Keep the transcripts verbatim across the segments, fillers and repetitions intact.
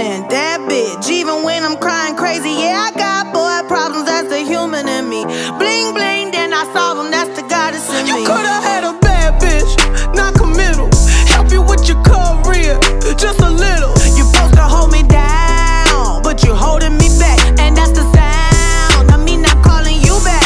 man, that bitch. Even when I'm crying crazy, yeah, I got boy problems, that's the human in me. Bling bling, then I solve them, that's the goddess in me. You could've had a bad bitch, not committal. Help you with your career, just a little. You supposed to hold me down, but you holding me back, and that's the sound of me not calling you back.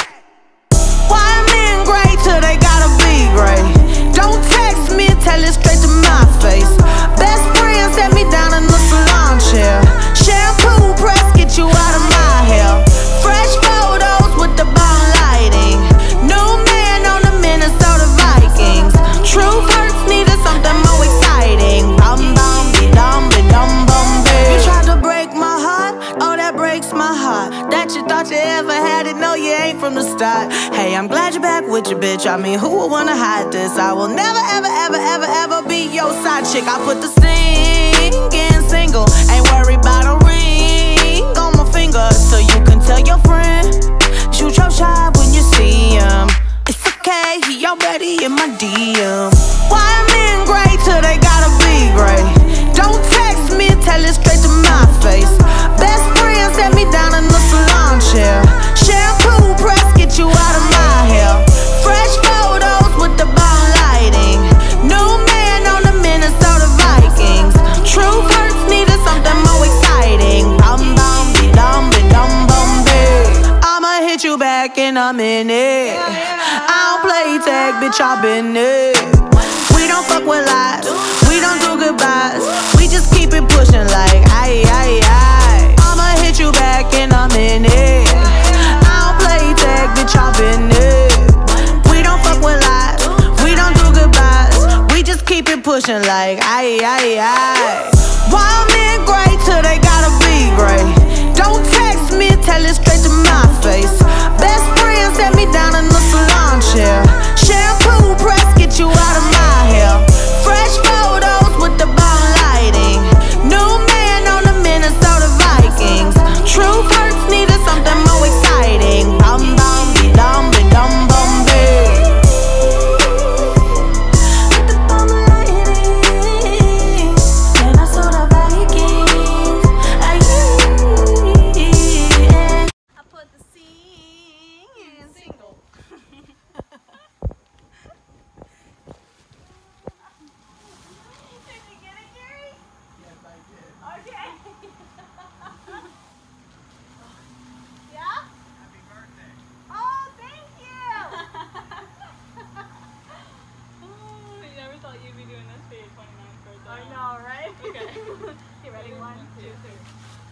Why men great till they gotta be great? Don't text me, tell it straight to my face. Best friend set me down in the salon chair. Shampoo press, get you out of my hair. Fresh photos with the bomb lighting. New man on the Minnesota Vikings. True hurts needed something more exciting. Bum bum be dum be dum bum be. You tried to break my heart, oh that breaks my heart. That you thought you ever had it, no you ain't from the start. Hey, I'm glad you're back with your bitch. I mean, who would wanna hide this? I will never ever ever ever ever be your side chick. I put the singing single, ain't worried about a ring on my finger, so you can tell your friend, shoot your shot when you see him. It's okay, he already in my D M. Why men great till they gotta be great? Don't text me, tell it straight to my face. Best friend set me down in the salon chair. Shampoo press, get you out of my hair. Fresh photos with the bomb lighting. New man on the Minnesota Vikings. True hurts needed something more exciting. Bum bum be dum be dum bum be. I'ma hit you back in a minute. I don't play tag, bitch, I been it. We don't fuck with lies, we don't do goodbyes. We just keep it pushing like aye aye aye. I'ma hit you back in a minute. I don't play tag, bitch, I been it. We don't fuck with lies, we don't do goodbyes. We just keep it pushing like aye aye aye. Why men great till they gotta be great? Don't text me, tell it straight to my face. Best friend set me down in the salon chair. Shampoo press, get you out of my hair. Fresh photos with the bomb lighting. New man on the Minnesota Vikings. True hurts needed something more exciting. Bum bum be dum be dum bum be. With the bomb lighting, Minnesota Vikings. Aye. I put the singing single. Did you get it, Gary? Yes, I did. Okay. Yeah? Happy birthday. Oh, thank you. Oh, you never thought you'd be doing this for your twenty-ninth birthday. I know, right? Okay. You ready? One, two, three.